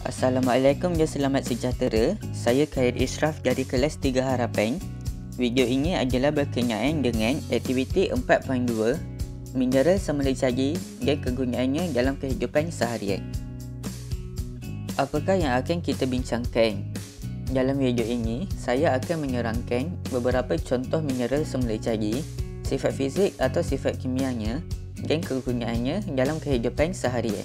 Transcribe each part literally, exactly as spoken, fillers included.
Assalamualaikum dan selamat sejahtera. Saya Khair Ishraf dari kelas tiga Harapan. Video ini adalah berkenaan dengan aktiviti empat titik dua mineral semula jadi dan kegunaannya dalam kehidupan seharian. Apakah yang akan kita bincangkan? Dalam video ini, saya akan menerangkan beberapa contoh mineral semula jadi, sifat fizik atau sifat kimianya dan kegunaannya dalam kehidupan seharian.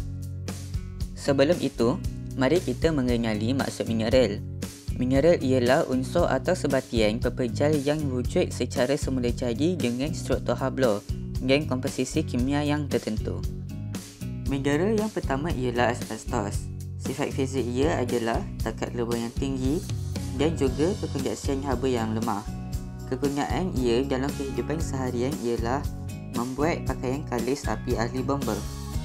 Sebelum itu, mari kita mengenali maksud mineral. Mineral ialah unsur atau sebatian pepejal yang wujud secara semula jadi dengan struktur hablo dan komposisi kimia yang tertentu. Mineral yang pertama ialah asbestos. Sifat fizik ia adalah takat leba yang tinggi dan juga perkondaksian haba yang lemah. Kegunaan ia dalam kehidupan seharian ialah membuat pakaian kalis api ahli bomba.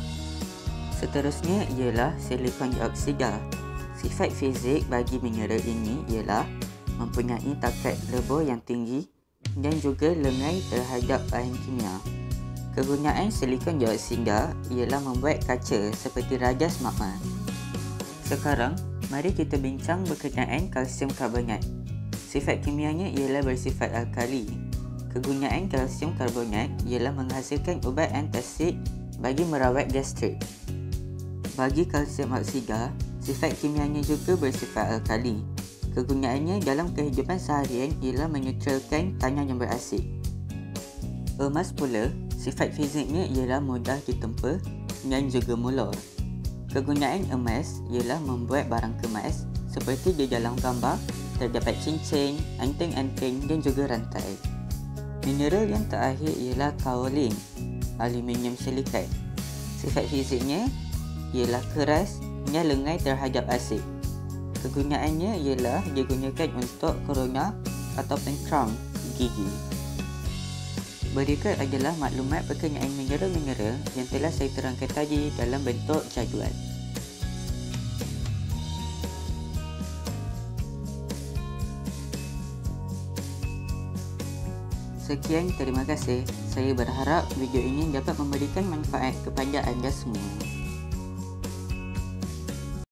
Seterusnya ialah silikon dioksida. Sifat fizik bagi mineral ini ialah mempunyai takat leba yang tinggi dan juga lengai terhadap bahan kimia. Kegunaan silikon dioksida ialah membuat kaca seperti rajas magma. Sekarang, mari kita bincang berkenaan kalsium karbonat. Sifat kimianya ialah bersifat alkali. Kegunaan kalsium karbonat ialah menghasilkan ubat antasid bagi merawat gastrik. Bagi kalsium oksida, sifat kimianya juga bersifat alkali. Kegunaannya dalam kehidupan seharian ialah menetralkan tanah yang berasid. Emas pula, sifat fiziknya ialah mudah ditempa dan juga mulur. Kegunaan emas ialah membuat barang kemas seperti di dalam gambar terdapat cincin, anting-anting dan juga rantai. Mineral yang terakhir ialah kaolin, aluminium silikat. Sifat fiziknya ialah keras dan lengai terhadap asid. Kegunaannya ialah digunakan untuk corona ataupun crown gigi. Berikut adalah maklumat berkenaan mineral-mineral yang telah saya terangkan tadi dalam bentuk jadual. Sekian, terima kasih. Saya berharap video ini dapat memberikan manfaat kepada anda semua.